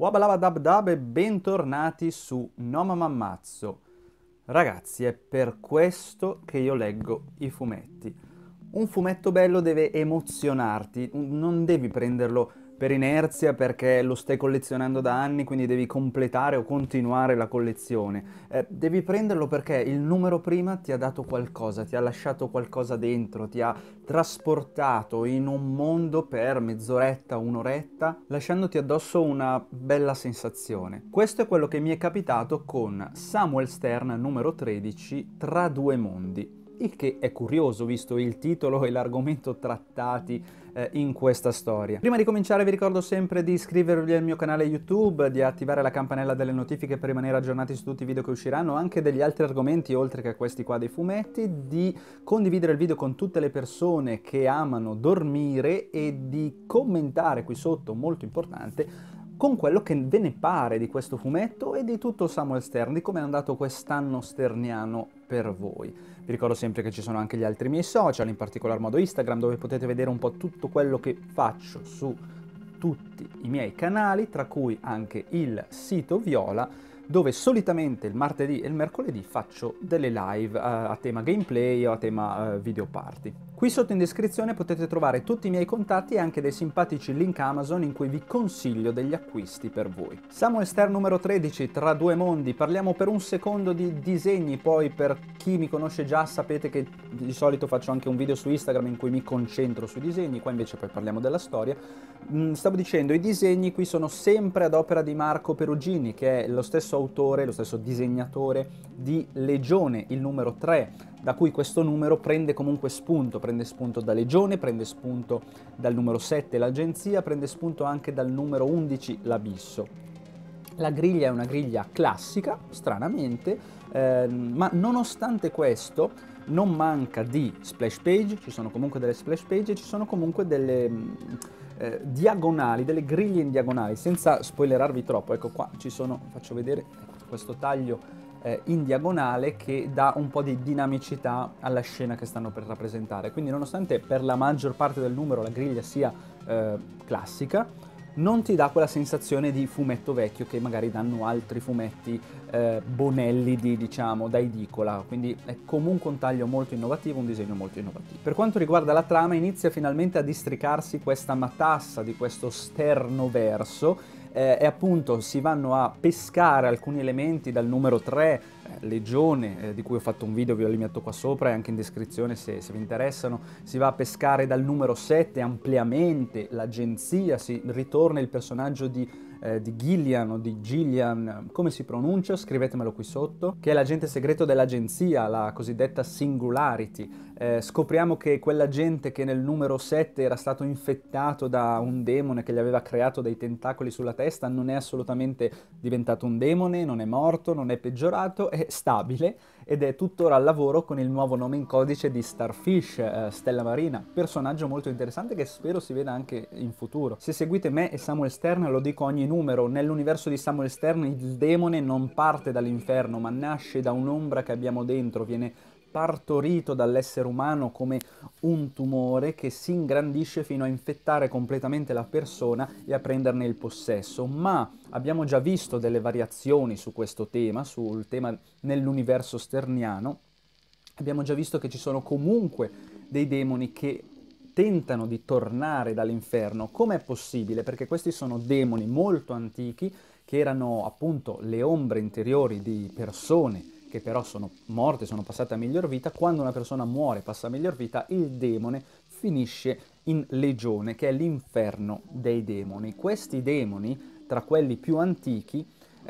Wabalabadabdab e bentornati su No Mamazzo. Ragazzi, è per questo che io leggo i fumetti. Un fumetto bello deve emozionarti, non devi prenderlo per inerzia perché lo stai collezionando da anni, quindi devi completare o continuare la collezione. Devi prenderlo perché il numero prima ti ha dato qualcosa, ti ha lasciato qualcosa dentro, ti ha trasportato in un mondo per mezz'oretta, un'oretta, lasciandoti addosso una bella sensazione. Questo è quello che mi è capitato con Samuel Stern numero 13, Tra due mondi. Il che è curioso visto il titolo e l'argomento trattati in questa storia. Prima di cominciare vi ricordo sempre di iscrivervi al mio canale YouTube, di attivare la campanella delle notifiche per rimanere aggiornati su tutti i video che usciranno, anche degli altri argomenti oltre che a questi qua dei fumetti, di condividere il video con tutte le persone che amano dormire e di commentare qui sotto, molto importante, con quello che ve ne pare di questo fumetto e di tutto Samuel Stern, di come è andato quest'anno sterniano per voi. Vi ricordo sempre che ci sono anche gli altri miei social, in particolar modo Instagram, dove potete vedere un po' tutto quello che faccio su tutti i miei canali, tra cui anche il sito Viola, dove solitamente il martedì e il mercoledì faccio delle live a tema gameplay o a tema video party. Qui sotto in descrizione potete trovare tutti i miei contatti e anche dei simpatici link Amazon in cui vi consiglio degli acquisti per voi. Samuel Stern numero 13, Tra due mondi. Parliamo per un secondo di disegni, poi per chi mi conosce già sapete che di solito faccio anche un video su Instagram in cui mi concentro sui disegni, qua invece poi parliamo della storia. Stavo dicendo, i disegni qui sono sempre ad opera di Marco Perugini, che è lo stesso autore, lo stesso disegnatore di Legione, il numero 3, da cui questo numero prende comunque spunto, prende spunto da Legione, prende spunto dal numero 7, l'Agenzia, prende spunto anche dal numero 11, l'Abisso. La griglia è una griglia classica, stranamente, ma nonostante questo non manca di splash page, ci sono comunque delle splash page e ci sono comunque delle diagonali, delle griglie in diagonali, senza spoilerarvi troppo. Ecco qua ci sono, faccio vedere questo taglio in diagonale che dà un po' di dinamicità alla scena che stanno per rappresentare. Quindi nonostante per la maggior parte del numero la griglia sia classica, non ti dà quella sensazione di fumetto vecchio che magari danno altri fumetti bonelli diciamo, da edicola, quindi è comunque un taglio molto innovativo, un disegno molto innovativo. Per quanto riguarda la trama, inizia finalmente a districarsi questa matassa di questo sternoverso, e appunto si vanno a pescare alcuni elementi dal numero 3, Legione, di cui ho fatto un video, ve li metto qua sopra e anche in descrizione se vi interessano. Si va a pescare dal numero 7 ampliamente l'Agenzia, si ritorna il personaggio di Gillian o di Gillian, come si pronuncia? Scrivetemelo qui sotto, che è l'agente segreto dell'Agenzia, la cosiddetta Singularity. Scopriamo che quell'agente che nel numero 7 era stato infettato da un demone che gli aveva creato dei tentacoli sulla testa non è assolutamente diventato un demone, non è morto, non è peggiorato, è stabile ed è tuttora al lavoro con il nuovo nome in codice di Starfish, Stella Marina, personaggio molto interessante che spero si veda anche in futuro. Se seguite me e Samuel Stern, lo dico ogni numero, nell'universo di Samuel Stern il demone non parte dall'inferno ma nasce da un'ombra che abbiamo dentro, viene partorito dall'essere umano come un tumore che si ingrandisce fino a infettare completamente la persona e a prenderne il possesso. Ma abbiamo già visto delle variazioni su questo tema, sul tema nell'universo sterniano. Abbiamo già visto che ci sono comunque dei demoni che tentano di tornare dall'inferno. Com'è possibile? Perché questi sono demoni molto antichi che erano appunto le ombre interiori di persone che però sono morte, sono passate a miglior vita. Quando una persona muore, passa a miglior vita, il demone finisce in Legione, che è l'inferno dei demoni. Questi demoni, tra quelli più antichi,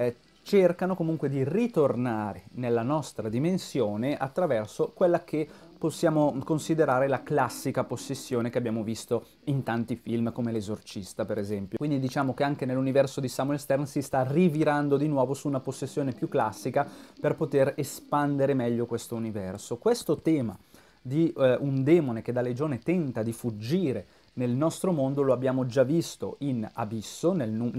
cercano comunque di ritornare nella nostra dimensione attraverso quella che possiamo considerare la classica possessione che abbiamo visto in tanti film come L'Esorcista per esempio. Quindi diciamo che anche nell'universo di Samuel Stern si sta rivirando di nuovo su una possessione più classica per poter espandere meglio questo universo. Questo tema di un demone che da Legione tenta di fuggire nel nostro mondo lo abbiamo già visto in Abisso,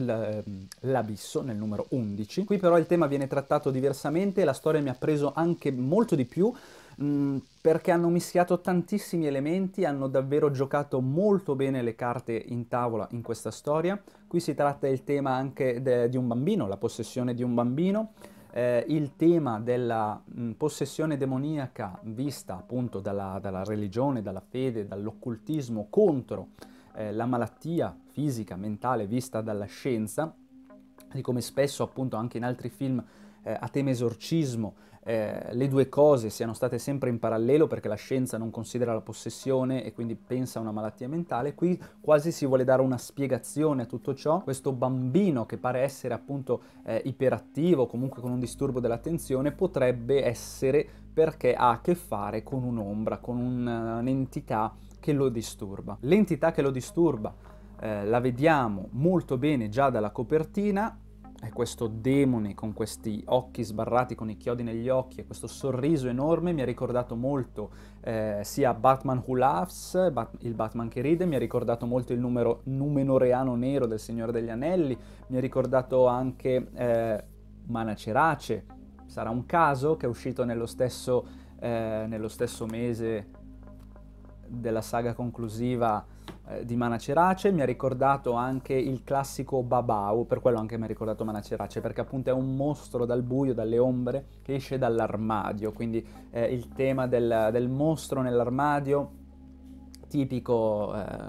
l'Abisso, nel numero 11. Qui però il tema viene trattato diversamente e la storia mi ha preso anche molto di più perché hanno mischiato tantissimi elementi, hanno davvero giocato molto bene le carte in tavola in questa storia. Qui si tratta del tema anche di un bambino, la possessione di un bambino, il tema della possessione demoniaca vista appunto dalla religione, dalla fede, dall'occultismo contro la malattia fisica, mentale vista dalla scienza, di come spesso appunto anche in altri film a tema esorcismo le due cose siano state sempre in parallelo perché la scienza non considera la possessione e quindi pensa a una malattia mentale. Qui quasi si vuole dare una spiegazione a tutto ciò. Questo bambino che pare essere appunto iperattivo, comunque con un disturbo dell'attenzione, potrebbe essere perché ha a che fare con un'ombra, con un'entità che lo disturba. L'entità che lo disturba la vediamo molto bene già dalla copertina. È questo demone con questi occhi sbarrati, con i chiodi negli occhi e questo sorriso enorme. Mi ha ricordato molto sia Batman Who Laughs, il Batman che ride, mi ha ricordato molto il Numenoreano nero del Signore degli Anelli, mi ha ricordato anche Mana Cerace. Sarà un caso che è uscito nello stesso mese della saga conclusiva di Mana Cerace. Mi ha ricordato anche il classico Babau, per quello anche mi ha ricordato Mana Cerace, perché appunto è un mostro dal buio, dalle ombre, che esce dall'armadio, quindi il tema del mostro nell'armadio, tipico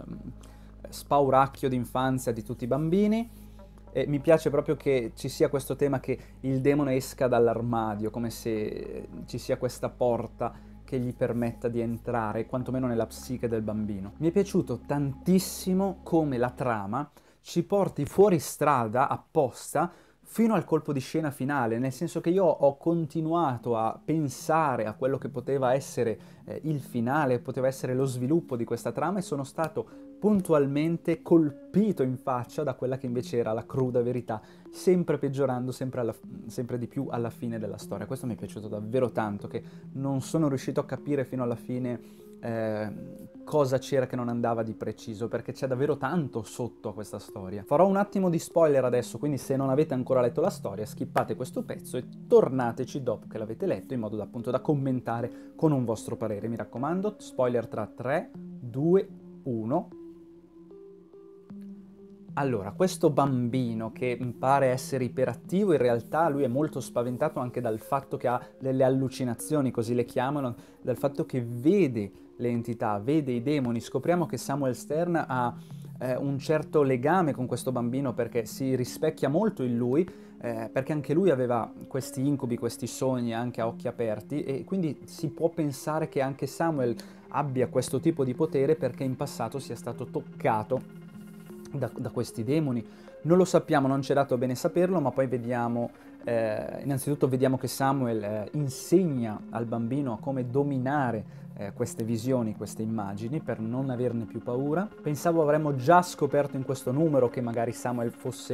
spauracchio d'infanzia di tutti i bambini. E mi piace proprio che ci sia questo tema che il demone esca dall'armadio, come se ci sia questa porta che gli permetta di entrare, quantomeno nella psiche del bambino. Mi è piaciuto tantissimo come la trama ci porti fuori strada apposta fino al colpo di scena finale, nel senso che io ho continuato a pensare a quello che poteva essere il finale, poteva essere lo sviluppo di questa trama, e sono stato puntualmente colpito in faccia da quella che invece era la cruda verità, sempre peggiorando, sempre di più alla fine della storia. Questo mi è piaciuto davvero tanto, che non sono riuscito a capire fino alla fine cosa c'era che non andava di preciso, perché c'è davvero tanto sotto a questa storia. Farò un attimo di spoiler adesso, quindi se non avete ancora letto la storia, skippate questo pezzo e tornateci dopo che l'avete letto, in modo da appunto da commentare con un vostro parere. Mi raccomando, spoiler tra 3, 2, 1... Allora, questo bambino che pare essere iperattivo, in realtà lui è molto spaventato anche dal fatto che ha delle allucinazioni, così le chiamano, dal fatto che vede le entità, vede i demoni. Scopriamo che Samuel Stern ha un certo legame con questo bambino perché si rispecchia molto in lui, perché anche lui aveva questi incubi, questi sogni anche a occhi aperti, e quindi si può pensare che anche Samuel abbia questo tipo di potere perché in passato sia stato toccato da questi demoni. Non lo sappiamo, non ci è dato bene saperlo, ma poi vediamo, innanzitutto vediamo che Samuel insegna al bambino a come dominare queste visioni, queste immagini, per non averne più paura. Pensavo avremmo già scoperto in questo numero che magari Samuel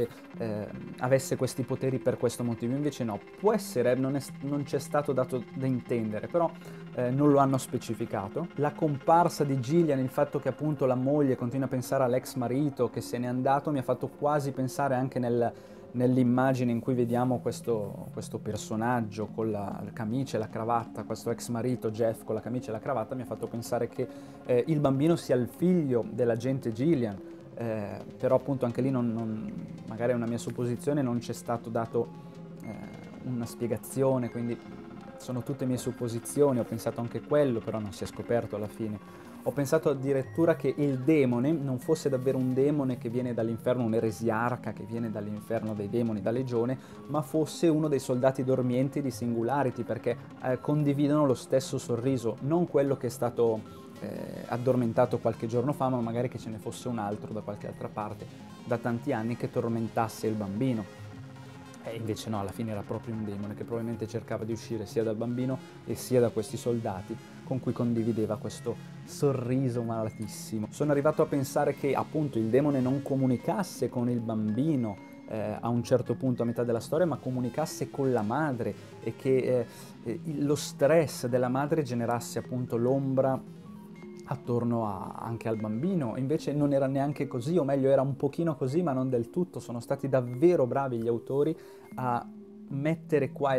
avesse questi poteri per questo motivo, invece no, può essere, non ci è stato dato da intendere, però non lo hanno specificato. La comparsa di Gillian, il fatto che appunto la moglie continua a pensare all'ex marito che se n'è andato, mi ha fatto quasi pensare anche nell'immagine in cui vediamo questo personaggio con la camicia e la cravatta, questo ex marito Jeff con la camicia e la cravatta, mi ha fatto pensare che il bambino sia il figlio dell'agente Gillian, però appunto anche lì magari è una mia supposizione, non c'è stato dato una spiegazione, quindi sono tutte mie supposizioni, ho pensato anche quello, però non si è scoperto alla fine. Ho pensato addirittura che il demone non fosse davvero un demone che viene dall'inferno, un eresiarca che viene dall'inferno dei demoni, da Legione, ma fosse uno dei soldati dormienti di Singularity, perché condividono lo stesso sorriso, non quello che è stato addormentato qualche giorno fa, ma magari che ce ne fosse un altro da qualche altra parte, da tanti anni, che tormentasse il bambino. E invece no, alla fine era proprio un demone che probabilmente cercava di uscire sia dal bambino e sia da questi soldati con cui condivideva questo sorriso malatissimo. Sono arrivato a pensare che appunto il demone non comunicasse con il bambino a un certo punto a metà della storia, ma comunicasse con la madre, e che lo stress della madre generasse appunto l'ombra attorno anche al bambino. Invece non era neanche così, o meglio era un pochino così ma non del tutto. Sono stati davvero bravi gli autori a mettere qua e là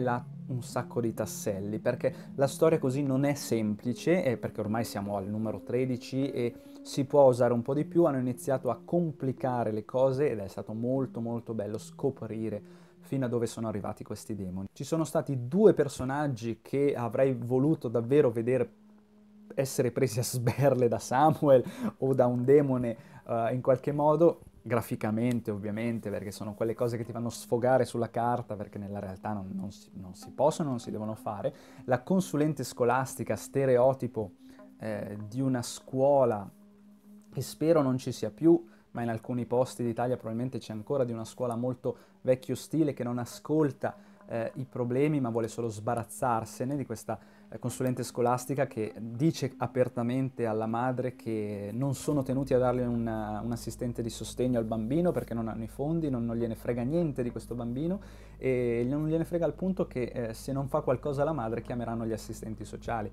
un sacco di tasselli, perché la storia così non è semplice, perché ormai siamo al numero 13 e si può usare un po' di più, hanno iniziato a complicare le cose ed è stato molto molto bello scoprire fino a dove sono arrivati questi demoni. Ci sono stati due personaggi che avrei voluto davvero vedere essere presi a sberle da Samuel o da un demone in qualche modo, graficamente ovviamente, perché sono quelle cose che ti fanno sfogare sulla carta, perché nella realtà non si possono, non si devono fare. La consulente scolastica, stereotipo di una scuola che spero non ci sia più, ma in alcuni posti d'Italia probabilmente c'è ancora, di una scuola molto vecchio stile che non ascolta i problemi ma vuole solo sbarazzarsene, di questa consulente scolastica che dice apertamente alla madre che non sono tenuti a darle un assistente di sostegno al bambino perché non hanno i fondi, non gliene frega niente di questo bambino e non gliene frega al punto che se non fa qualcosa la madre chiameranno gli assistenti sociali.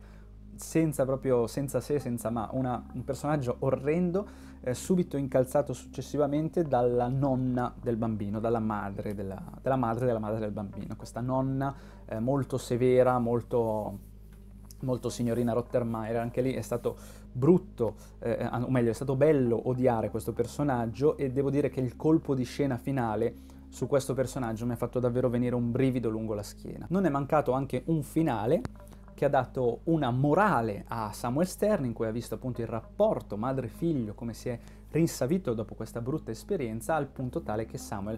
Senza se, senza ma, un personaggio orrendo, subito incalzato successivamente dalla nonna del bambino, dalla madre della madre del bambino. Questa nonna molto severa, molto signorina Rottermeier, anche lì è stato brutto, o meglio è stato bello odiare questo personaggio e devo dire che il colpo di scena finale su questo personaggio mi ha fatto davvero venire un brivido lungo la schiena. Non è mancato anche un finale che ha dato una morale a Samuel Stern, in cui ha visto appunto il rapporto madre-figlio, come si è rinsavito dopo questa brutta esperienza, al punto tale che Samuel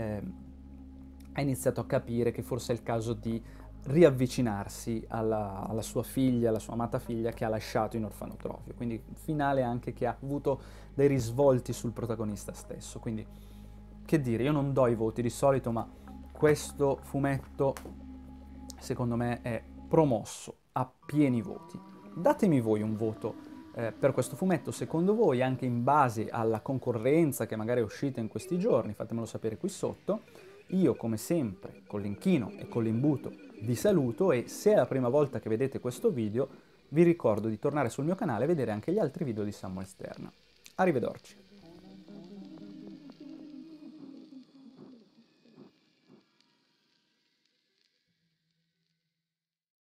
ha iniziato a capire che forse è il caso di riavvicinarsi alla sua figlia, alla sua amata figlia che ha lasciato in orfanotrofio. Quindi finale anche che ha avuto dei risvolti sul protagonista stesso. Quindi, che dire, io non do i voti di solito, ma questo fumetto secondo me è promosso a pieni voti. Datemi voi un voto per questo fumetto, secondo voi, anche in base alla concorrenza che magari è uscita in questi giorni, fatemelo sapere qui sotto. Io, come sempre, con l'inchino e con l'imbuto, vi saluto e se è la prima volta che vedete questo video, vi ricordo di tornare sul mio canale e vedere anche gli altri video di Samuel Stern. Arrivederci.